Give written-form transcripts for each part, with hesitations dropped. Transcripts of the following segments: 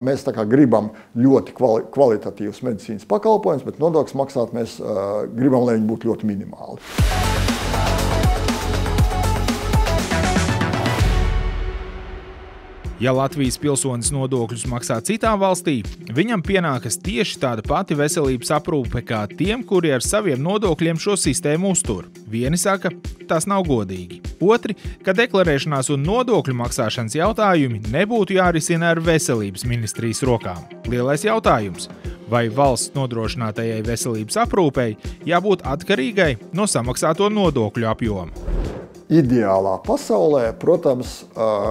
Mēs tā kā gribam ļoti kvalitatīvus medicīnas pakalpojumus, bet nodokļus maksāt mēs gribam, lai viņi būtu ļoti minimāli. Ja Latvijas pilsonis nodokļus maksā citā valstī, viņam pienākas tieši tāda pati veselības aprūpe kā tiem, kuri ar saviem nodokļiem šo sistēmu uztur. Vieni saka, tas nav godīgi. Otri, ka deklarēšanās un nodokļu maksāšanas jautājumi nebūtu jārisina ar veselības ministrijas rokām. Lielais jautājums – vai valsts nodrošinātajai veselības aprūpei jābūt atkarīgai no samaksāto nodokļu apjoma? Ideālā pasaulē, protams,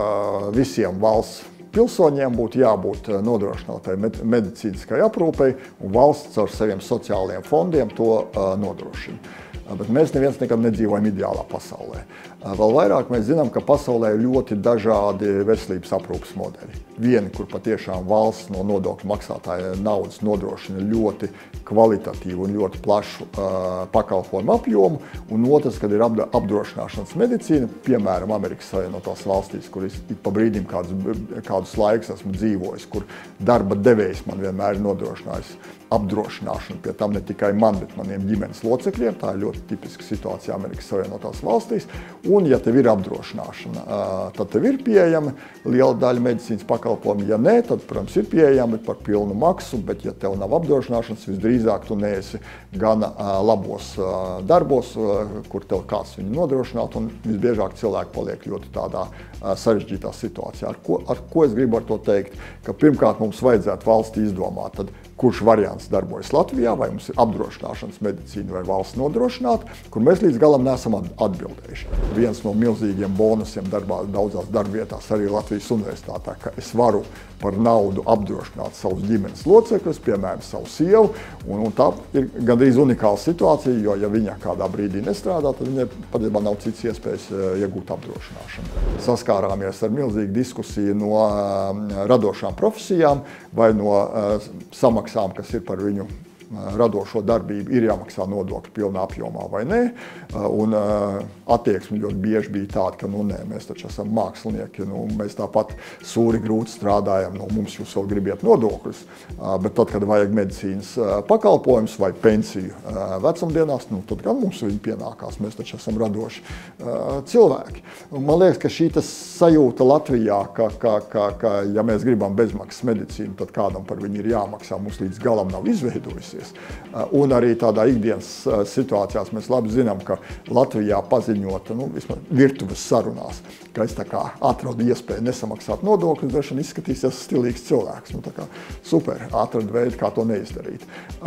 visiem valsts pilsoņiem būtu jābūt nodrošinātai medicīniskai aprūpei, un valsts ar saviem sociālajiem fondiem to nodrošina. Bet mēs neviens nekad nedzīvojam ideālā pasaulē. Vēl vairāk mēs zinām, ka pasaulē ir ļoti dažādi veselības aprūpes modeļi. Vieni, kur patiešām valsts no nodokļu maksātāja naudas nodrošina ļoti kvalitatīvu un ļoti plašu pakalpojumu apjomu, un otrs, kad ir apdrošināšanas medicīna, piemēram, Amerikas Savienotās valstīs, kur es pa brīdim kādus laikus esmu dzīvojis, kur darba devējs man vienmēr ir nodrošinājis apdrošināšanu, pie tam ne tikai man, bet maniem ģimenes locekļiem. Tā ir ļoti tipiska situācija Amerikas Savienotās valstīs. Un, ja tev ir apdrošināšana, tad tev ir pieejama liela daļa medicīnas pakalpojumu. Ja nē, tad, protams, ir pieejama par pilnu maksu, bet ja tev nav apdrošināšanas, visdrīzāk tu neesi gana labos darbos, kur tev kāds viņu nodrošināt, un visbiežāk cilvēki paliek ļoti tādā sarežģītā situācijā. Ar ko es gribu ar to teikt? Ka pirmkārt mums vajadzētu valsti izdomāt, tad kurš variants darbojas Latvijā, vai mums ir apdrošināšanas medicīna vai valsts nodrošināta, kur mēs līdz galam neesam atbildējuši. Viens no milzīgiem bonusiem daudzās darbvietās arī Latvijas universitātā, ka es varu par naudu apdrošināt savus ģimenes locekļus, piemēram, savu sievu, un tā ir gandrīz unikāla situācija, jo ja viņa kādā brīdī nestrādā, tad viņai patiesībā nav cits iespējas iegūt apdrošināšanu. Saskārāmies ar milzīgu diskusiju no radošām profesijām vai no samaksām, kas ir par viņu radošo darbību, ir jāmaksā nodokļi pilnā apjomā vai nē. Un attieksme ļoti bieži bija tāda, ka nē, mēs taču esam mākslinieki, mēs tāpat sūri grūti strādājam, mums jūs vēl gribiet nodokļus. Bet tad, kad vajag medicīnas pakalpojums vai pensiju vecumdienās, tad gan mums viņi pienākās, mēs taču esam radoši cilvēki. Man liekas, ka šī sajūta Latvijā, ka ja mēs gribam bezmaksas medicīnu, tad kādam par viņu ir jāmaksā, mums līdz galam nav izveidojusies. Un arī tādā ikdienas situācijās mēs labi zinām, ka Latvijā paziņot, vismaz virtuves sarunās, ka es tā kā atradu iespēju nesamaksāt nodokļus, droši vien izskatīsies stilīgs cilvēks. Tā kā super, atradu veidu, kā to neizdarīt.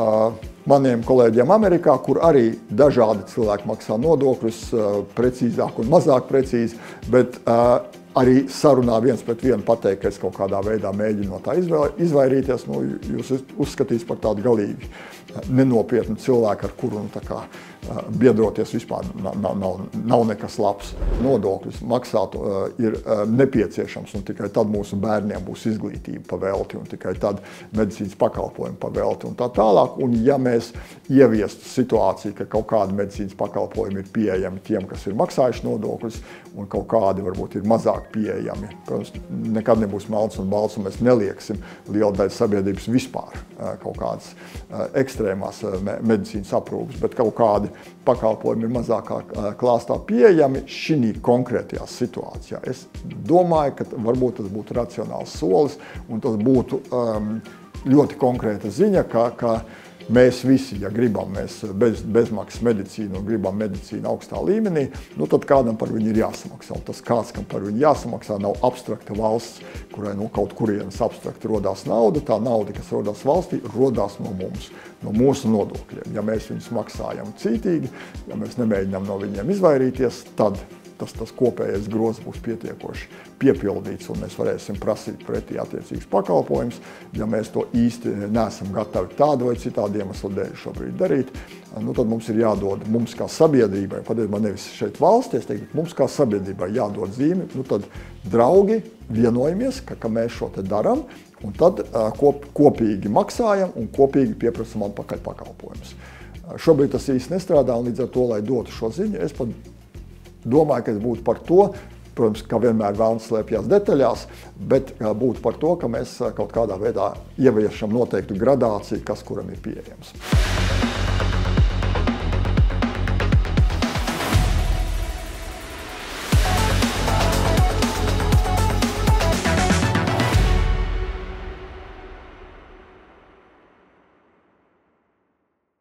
Maniem kolēģiem Amerikā, kur arī dažādi cilvēki maksā nodokļus, precīzāk un mazāk precīzi, bet arī sarunā viens pret vienu pateikt, ka es kaut kādā veidā mēģinu no tā izvairīties, jūs uzskatīs par tādu galīgi nenopietnu cilvēku, ar kuru biedroties vispār nav nekas labs. Nodokļus maksāt ir nepieciešams, un tikai tad mūsu bērniem būs izglītība pa velti, un tikai tad medicīnas pakalpojumi pa velti un tā tālāk. Un ja mēs ieviestu situāciju, ka kaut kādi medicīnas pakalpojumi ir pieejami tiem, kas ir maksājuši nodokļus, un kaut kādi varbūt ir mazāk pieejami, protams, nekad nebūs melns un balts, un mēs nelieksim lielu daļu sabiedrības vispār kaut kādas ekstrēmās medicīnas aprūpes, bet kaut kādi pakalpojumi ir mazākā klāstā pieejami šī konkrētajā situācijā. Es domāju, ka varbūt tas būtu racionāls solis, un tas būtu ļoti konkrēta ziņa, ka mēs visi, ja gribam bezmaksas medicīnu un gribam medicīnu augstā līmenī, tad kādam par viņu ir jāsamaksā. Un tas kāds, kam par viņu jāsamaksā, nav abstrakta valsts, kurai kaut kurienes abstrakti rodās nauda. Tā nauda, kas rodās valstī, rodās no mums, no mūsu nodokļiem. Ja mēs viņus maksājam cītīgi, ja mēs nemēģinām no viņiem izvairīties, tad tas kopējais grozs būs pietiekoši piepildīts, un mēs varēsim prasīt pretī attiecīgus pakalpojumus. Ja mēs to īsti neesam gatavi tādu vai citādu iemeslu dēļ šobrīd darīt, tad mums ir jādod, mums kā sabiedrībai, patiesībā nevis šeit valstī, es teiktu, mums kā sabiedrībai jādod zīme, tad draugi vienojamies, ka mēs šo te daram, un tad kopīgi maksājam un kopīgi pieprasam atpakaļ pakalpojumus. Šobrīd tas īsti nestrādā, un līdz ar to, lai dotu šo ziņu, es pat domāju, ka es būtu par to Protams, kā vienmēr vēlams slēpjas detaļās, bet būtu par to, ka mēs kaut kādā veidā ieviešam noteiktu gradāciju, kas kuram ir pieejams.